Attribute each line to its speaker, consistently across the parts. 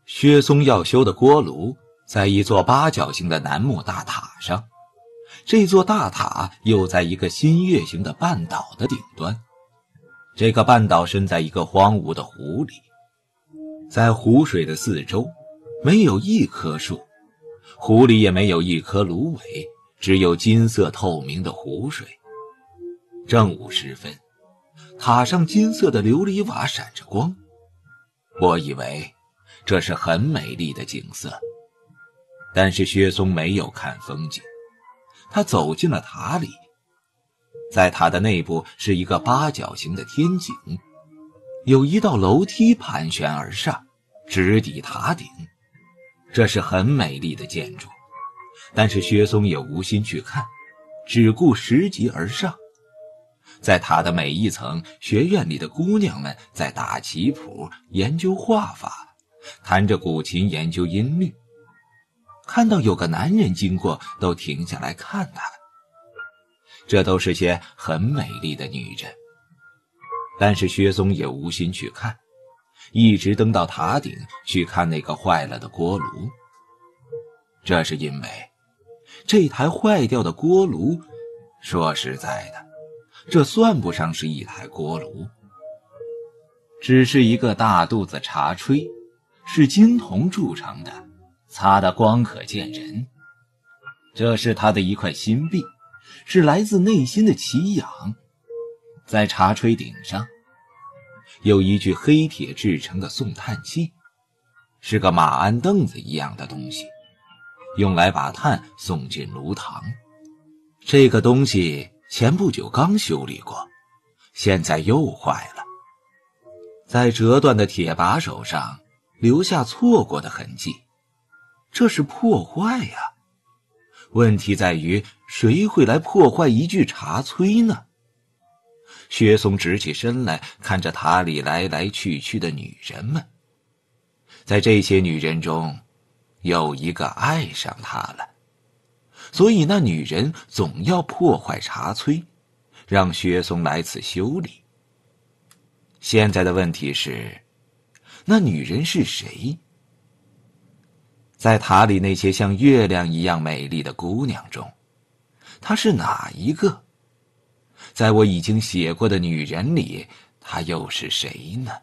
Speaker 1: 薛松要修的锅炉在一座八角形的楠木大塔上，这座大塔又在一个新月形的半岛的顶端。这个半岛身在一个荒芜的湖里，在湖水的四周没有一棵树，湖里也没有一棵芦苇，只有金色透明的湖水。正午时分，塔上金色的琉璃瓦闪着光，我以为这是很美丽的景色。但是薛松没有看风景，他走进了塔里。在塔的内部是一个八角形的天井，有一道楼梯盘旋而上，直抵塔顶。这是很美丽的建筑，但是薛松也无心去看，只顾拾级而上。在塔的每一层，学院里的姑娘们在打棋谱，研究画法，弹着古琴，研究音律。看到有个男人经过，都停下来看他。这都是些很美丽的女人，但是薛松也无心去看，一直登到塔顶去看那个坏了的锅炉。这是因为这台坏掉的锅炉，说实在的，这算不上是一台锅炉，只是一个大肚子茶炊，是金铜铸成的，擦得光可见人。这是他的一块心币，是来自内心的奇痒。在茶炊顶上有一具黑铁制成的送炭器，是个马鞍凳子一样的东西，用来把炭送进炉膛。这个东西前不久刚修理过，现在又坏了，在折断的铁把手上留下错过的痕迹，这是破坏呀。问题在于，谁会来破坏一具茶炊呢？薛松直起身来，看着塔里来来去去的女人们。在这些女人中，有一个爱上他了，所以那女人总要破坏茶炊，让薛松来此修理。现在的问题是，那女人是谁？在塔里那些像月亮一样美丽的姑娘中，她是哪一个？在我已经写过的女人里，她又是谁呢？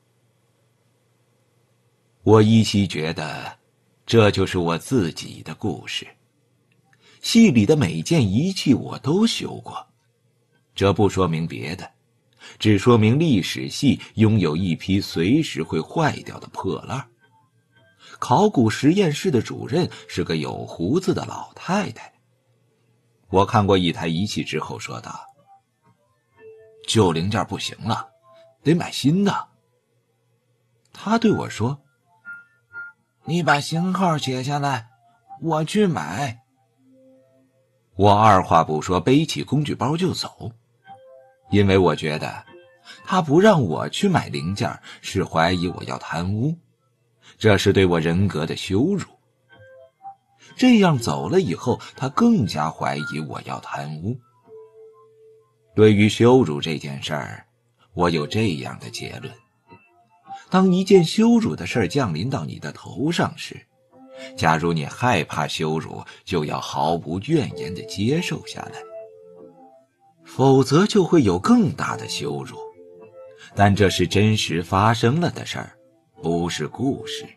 Speaker 1: 我依稀觉得，这就是我自己的故事。戏里的每件仪器我都修过，这不说明别的，只说明历史系拥有一批随时会坏掉的破烂。考古实验室的主任是个有胡子的老太太。我看过一台仪器之后说道：“旧零件不行了，得买新的。”他对我说：“你把型号写下来，我去买。”我二话不说，背起工具包就走，因为我觉得他不让我去买零件，是怀疑我要贪污，这是对我人格的羞辱。这样走了以后，他更加怀疑我要贪污。对于羞辱这件事儿，我有这样的结论：当一件羞辱的事儿降临到你的头上时，假如你害怕羞辱，就要毫无怨言地接受下来，否则就会有更大的羞辱。但这是真实发生了的事儿，不是故事。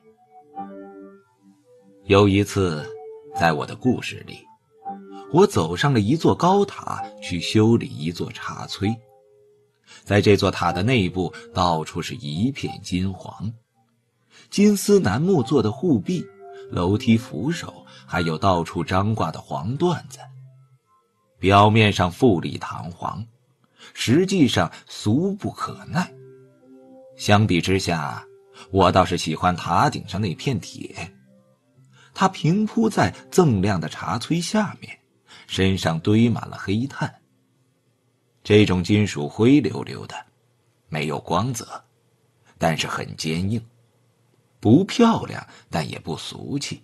Speaker 1: 有一次，在我的故事里，我走上了一座高塔去修理一座茶炊。在这座塔的内部，到处是一片金黄，金丝楠木做的护壁、楼梯扶手，还有到处张挂的黄缎子，表面上富丽堂皇，实际上俗不可耐。相比之下，我倒是喜欢塔顶上那片铁，它平铺在锃亮的茶炊下面，身上堆满了黑炭。这种金属灰溜溜的，没有光泽，但是很坚硬，不漂亮，但也不俗气。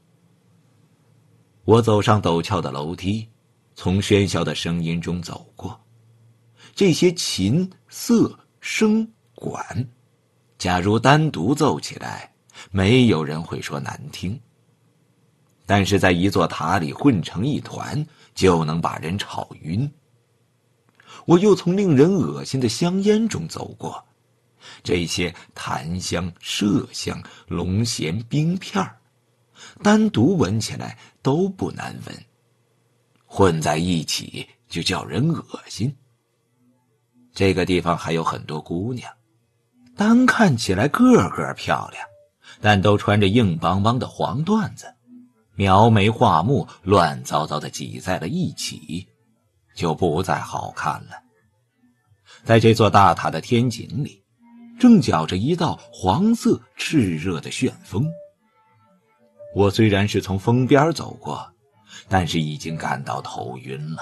Speaker 1: 我走上陡峭的楼梯，从喧嚣的声音中走过。这些琴、瑟、笙、管，假如单独奏起来， 没有人会说难听。但是在一座塔里混成一团，就能把人吵晕。我又从令人恶心的香烟中走过，这些檀香、麝香、龙涎、冰片单独闻起来都不难闻，混在一起就叫人恶心。这个地方还有很多姑娘，单看起来个个漂亮，但都穿着硬邦邦的黄缎子，描眉画目乱糟糟的挤在了一起，就不再好看了。在这座大塔的天井里，正搅着一道黄色炽热的旋风。我虽然是从风边走过，但是已经感到头晕了。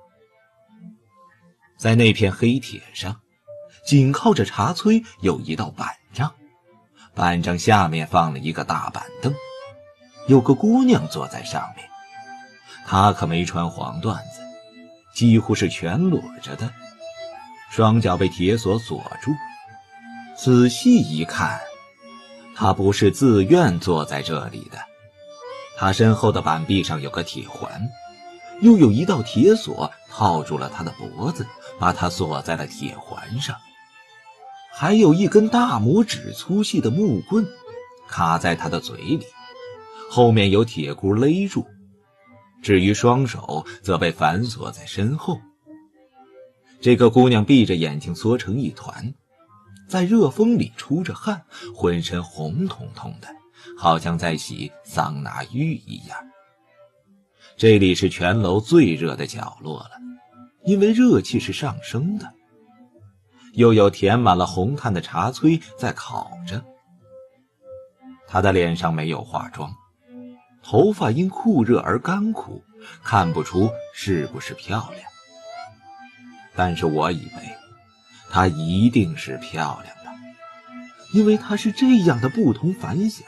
Speaker 1: 在那片黑铁上，紧靠着茶炊有一道板帐，板帐下面放了一个大板凳，有个姑娘坐在上面。她可没穿黄缎子，几乎是全裸着的，双脚被铁锁锁住。仔细一看，她不是自愿坐在这里的。她身后的板壁上有个铁环，又有一道铁锁套住了她的脖子，把她锁在了铁环上。还有一根大拇指粗细的木棍卡在她的嘴里，后面有铁箍勒住。至于双手则被反锁在身后。这个姑娘闭着眼睛缩成一团，在热风里出着汗，浑身红彤彤的，好像在洗桑拿浴一样。这里是全楼最热的角落了，因为热气是上升的。又有填满了红炭的茶炊在烤着。她的脸上没有化妆，头发因酷热而干枯，看不出是不是漂亮。但是我以为她一定是漂亮的，因为她是这样的不同凡响。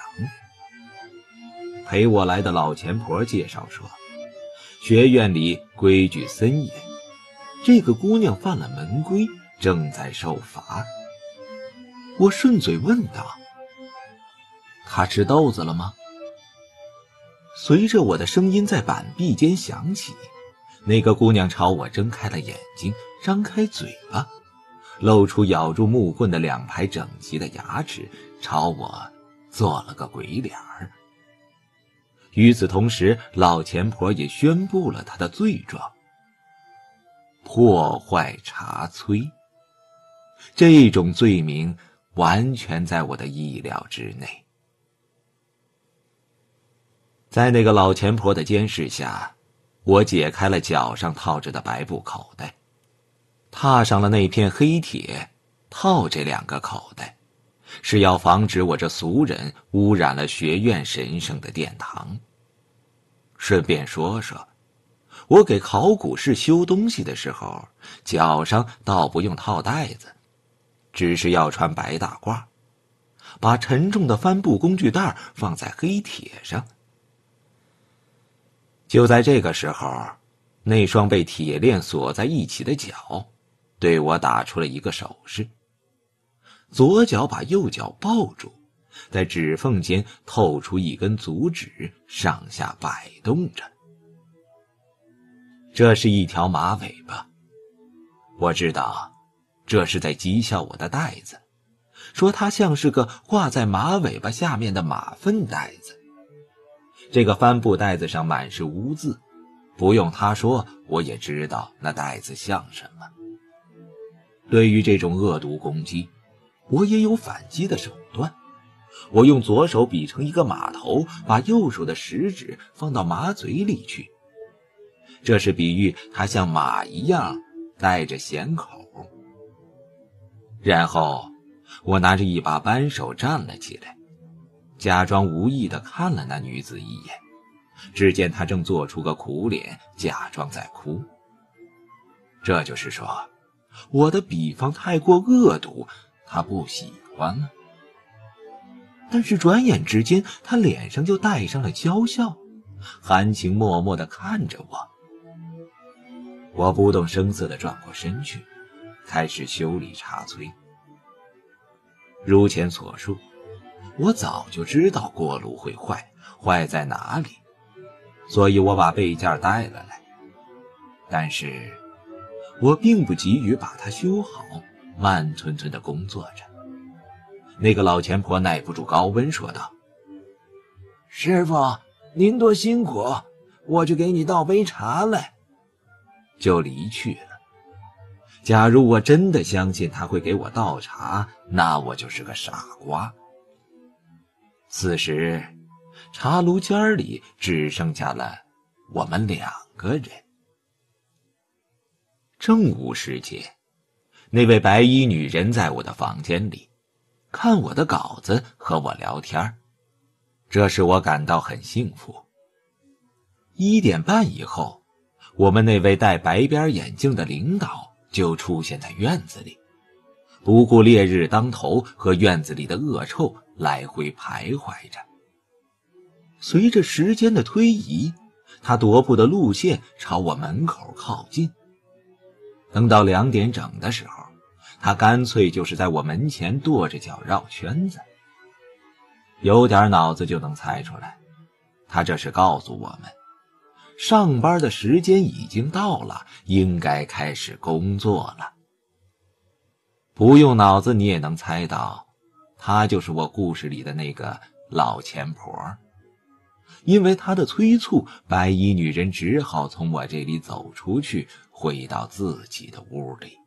Speaker 1: 陪我来的老钱婆介绍说，学院里规矩森严，这个姑娘犯了门规，正在受罚。我顺嘴问道：“她吃豆子了吗？”随着我的声音在板壁间响起，那个姑娘朝我睁开了眼睛，张开嘴巴，露出咬住木棍的2排整齐的牙齿，朝我做了个鬼脸儿。与此同时，老钱婆也宣布了她的罪状：破坏茶炊。这种罪名完全在我的意料之内。在那个老钱婆的监视下，我解开了脚上套着的白布口袋，踏上了那片黑铁，套这2个口袋，是要防止我这俗人污染了学院神圣的殿堂。顺便说说，我给考古室修东西的时候，脚上倒不用套带子，只是要穿白大褂，把沉重的帆布工具袋放在黑铁上。就在这个时候，那双被铁链锁在一起的脚对我打出了一个手势，左脚把右脚抱住，在指缝间透出一根足趾，上下摆动着。这是一条马尾巴，我知道这是在讥笑我的带子，说它像是个挂在马尾巴下面的马粪袋子。这个帆布袋子上满是污渍，不用他说，我也知道那袋子像什么。对于这种恶毒攻击，我也有反击的手段。我用左手比成一个马头，把右手的食指放到马嘴里去，这是比喻它像马一样带着咸口。然后我拿着一把扳手站了起来，假装无意地看了那女子一眼，只见她正做出个苦脸，假装在哭。这就是说，我的比方太过恶毒，她不喜欢了。但是转眼之间，她脸上就带上了娇笑，含情脉脉地看着我。我不动声色地转过身去，开始修理茶炊。如前所述， 我早就知道锅炉会坏，坏在哪里，所以我把备件带了来。但是我并不急于把它修好，慢吞吞地工作着。那个老钱婆耐不住高温说道：师傅，您多辛苦，我去给你倒杯茶来。就离去了。假如我真的相信他会给我倒茶，那我就是个傻瓜。此时茶炉间里只剩下了我们2个人。正午时节，那位白衣女人在我的房间里看我的稿子和我聊天，这使我感到很幸福。1点半以后，我们那位戴白边眼镜的领导就出现在院子里，不顾烈日当头和院子里的恶臭来回徘徊着。随着时间的推移，他踱步的路线朝我门口靠近。等到2点整的时候，他干脆就是在我门前跺着脚绕圈子。有点脑子就能猜出来，他这是告诉我们，上班的时间已经到了，应该开始工作了。不用脑子你也能猜到，他就是我故事里的那个老钱婆。因为他的催促，白衣女人只好从我这里走出去，回到自己的屋里。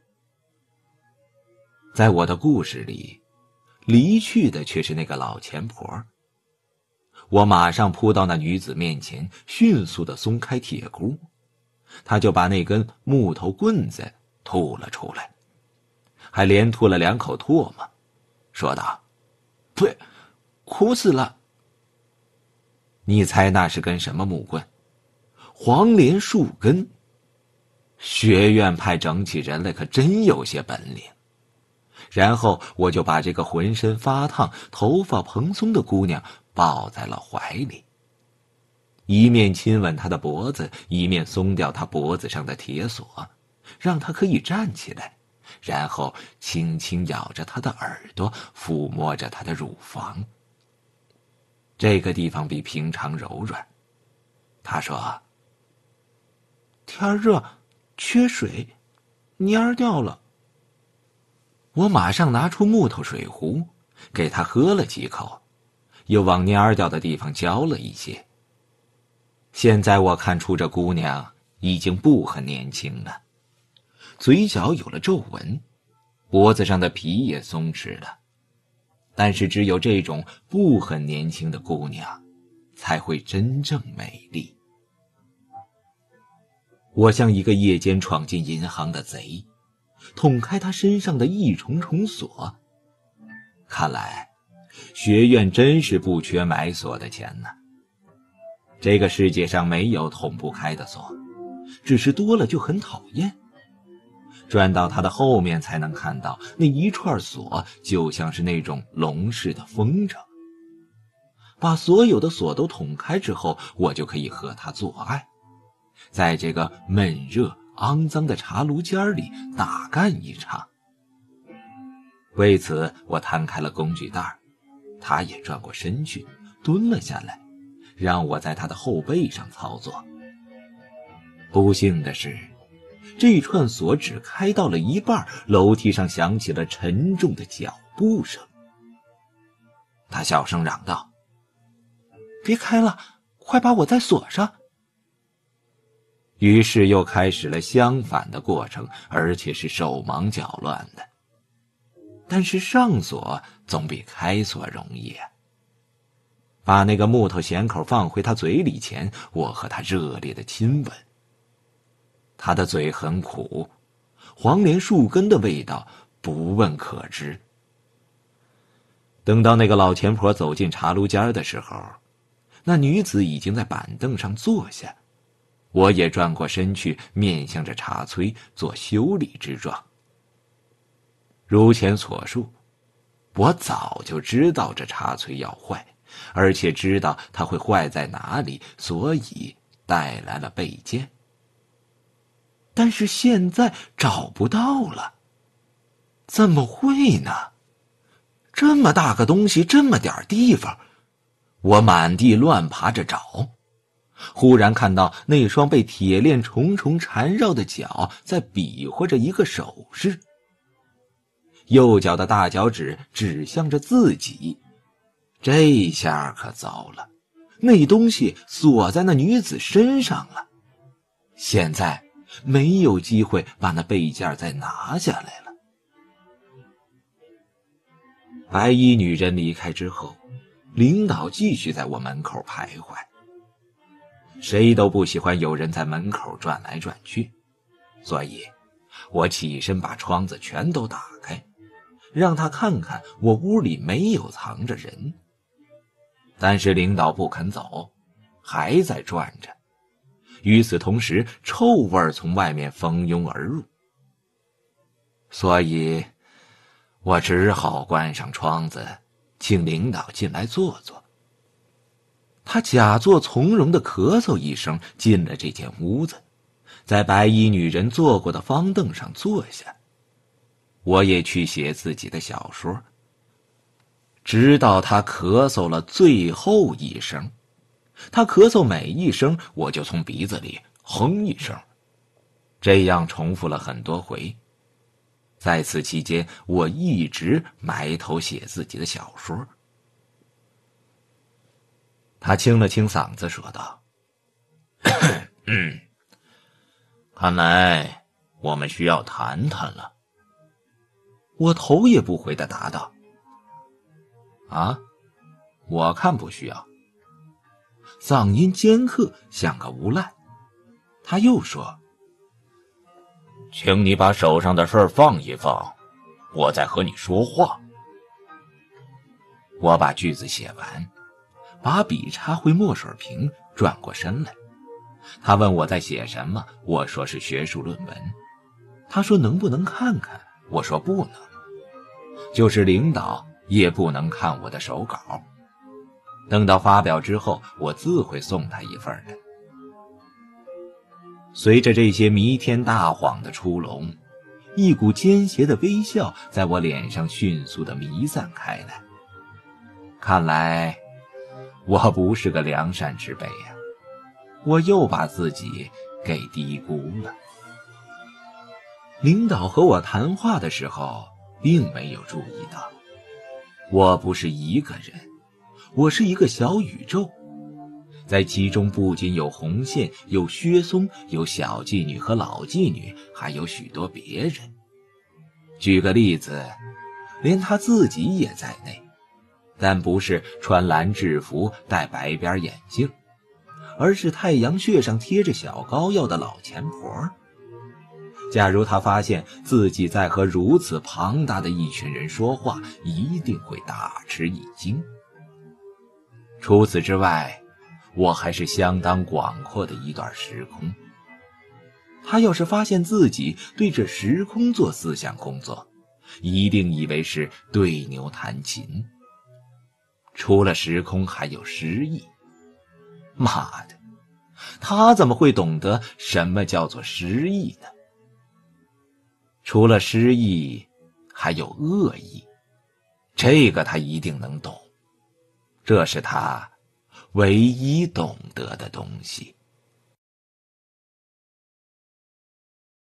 Speaker 1: 在我的故事里，离去的却是那个老钱婆。我马上扑到那女子面前，迅速地松开铁箍，她就把那根木头棍子吐了出来，还连吐了2口唾沫，说道：呸，苦死了。你猜那是根什么木棍？黄连树根。学院派整起人来可真有些本领。然后我就把这个浑身发烫、头发蓬松的姑娘抱在了怀里，一面亲吻她的脖子，一面松掉她脖子上的铁锁，让她可以站起来，然后轻轻咬着她的耳朵，抚摸着她的乳房。这个地方比平常柔软。她说：天热，缺水，蔫掉了。我马上拿出木头水壶，给她喝了几口，又往蔫掉的地方浇了一些。现在我看出这姑娘已经不很年轻了，嘴角有了皱纹，脖子上的皮也松弛了。但是只有这种不很年轻的姑娘，才会真正美丽。我像一个夜间闯进银行的贼，捅开她身上的一重重锁。看来学院真是不缺买锁的钱呢。这个世界上没有捅不开的锁，只是多了就很讨厌。转到它的后面才能看到那一串锁，就像是那种笼式的风筝。把所有的锁都捅开之后，我就可以和它做爱，在这个闷热肮脏的茶炉间里大干一场。为此我摊开了工具袋，他也转过身去，蹲了下来，让我在他的后背上操作。不幸的是，这串锁只开到了一半，楼梯上响起了沉重的脚步声。他小声嚷道：别开了，快把我再锁上。于是又开始了相反的过程，而且是手忙脚乱的。但是上锁总比开锁容易啊。把那个木头弦口放回他嘴里前，我和他热烈的亲吻。他的嘴很苦，黄连树根的味道不问可知。等到那个老钱婆走进茶炉间的时候，那女子已经在板凳上坐下，我也转过身去，面向着茶炊做修理之状。如前所述，我早就知道这茶炊要坏，而且知道它会坏在哪里，所以带来了备件。但是现在找不到了，怎么会呢？ 这么大个东西，这么点地方，我满地乱爬着找，忽然看到那双被铁链重重缠绕的脚在比划着一个手势，右脚的大脚趾指向着自己。这下可糟了，那东西锁在那女子身上了，现在没有机会把那背件再拿下来了。白衣女人离开之后，领导继续在我门口徘徊。谁都不喜欢有人在门口转来转去，所以我起身把窗子全都打开，让他看看我屋里没有藏着人。但是领导不肯走，还在转着。与此同时，臭味从外面蜂拥而入，所以我只好关上窗子，请领导进来坐坐。他假作从容地咳嗽一声，进了这间屋子，在白衣女人坐过的方凳上坐下。我也去写自己的小说，直到他咳嗽了最后一声。他咳嗽每一声，我就从鼻子里哼一声，这样重复了很多回。在此期间，我一直埋头写自己的小说。他清了清嗓子说道：看来我们需要谈谈了。我头也不回地答道：啊，我看不需要。嗓音尖刻，像个无赖。他又说：请你把手上的事放一放，我在和你说话。我把句子写完，把笔插回墨水瓶，转过身来。他问我在写什么，我说是学术论文。他说能不能看看，我说不能，就是领导也不能看我的手稿。等到发表之后，我自会送他一份的。随着这些弥天大谎的出笼，一股奸邪的微笑在我脸上迅速地弥散开来。看来我不是个良善之辈呀，我又把自己给低估了。领导和我谈话的时候并没有注意到，我不是一个人，我是一个小宇宙，在其中不仅有红线，有薛松，有小妓女和老妓女，还有许多别人。举个例子，连他自己也在内，但不是穿蓝制服戴白边眼镜，而是太阳穴上贴着小膏药的老钱婆。假如他发现自己在和如此庞大的一群人说话，一定会大吃一惊。除此之外，我还是相当广阔的一段时空。他要是发现自己对这时空做思想工作，一定以为是对牛弹琴。除了时空，还有诗意。妈的，他怎么会懂得什么叫做诗意呢？除了诗意，还有恶意，这个他一定能懂，这是他唯一懂得的东西。